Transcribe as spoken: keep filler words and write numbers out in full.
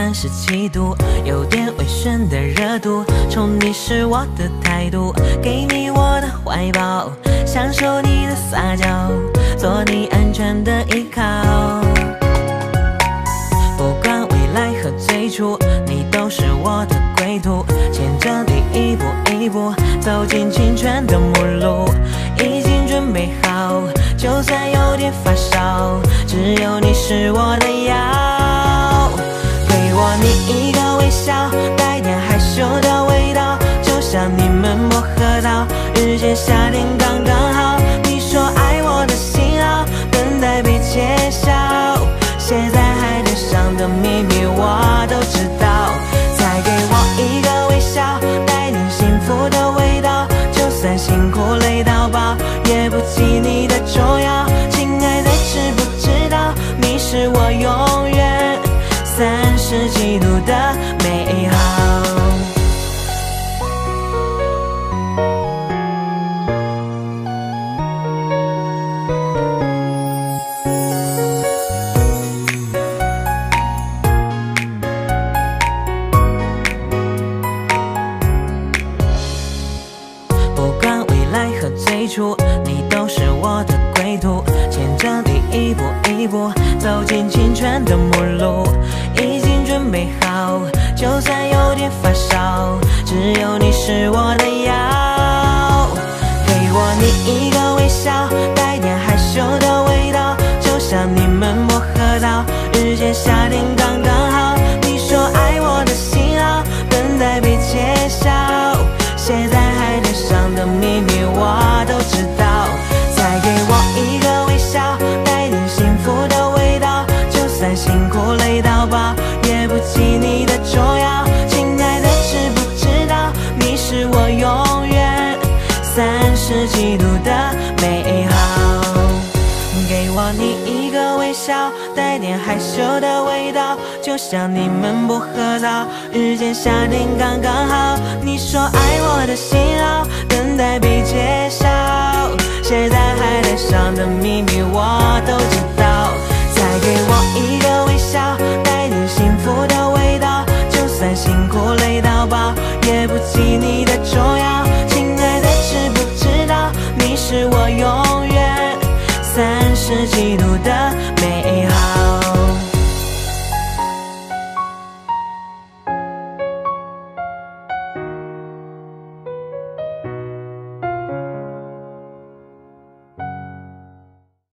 三十七度，有点微醺的热度。宠你是我的态度，给你我的怀抱，享受你的撒娇，做你安全的依靠。不管未来和最初，你都是我的归途。牵着你一步一步走进青春的目录，已经准备好，就算有点发烧，只有你是我的药。给我你一个微笑，带点害羞的味道，就像你们薄荷岛，日间夏天刚刚好。你说爱我的信号，等待被揭晓，写在海滩上的秘密我都知道。再给我一个微笑，带点幸福的味道，就算辛苦累到爆，也不及你的重要。亲爱的，知不知道你是我永远三十几度的美好。不管未来和最初，你都是我的归途。牵着你一步一步走进青春的目录，已经准备好，就算有点发烧，只有你是我的药。给我你一个微笑，带点害羞的味道，就像你们薄荷岛，日间夏天刚刚好。你说爱我的信号，等待被揭晓，写在海滩上的秘密我都知道。再给我一个微笑，带点幸福的味道，就算辛苦累到爆，也不及你的重要。亲爱的，知不知道你是我永远三十几度的美好。给我你一个微笑，带点害羞的味道，就像你们薄荷岛，日间夏天刚刚好。你说爱我的信号，等待被揭晓，写在海滩上的秘密我都知道。再给我一个微笑，带点幸福的味道，就算辛苦累到爆，也不及你的重要。亲爱的，知不知道你是我永远三十几度的美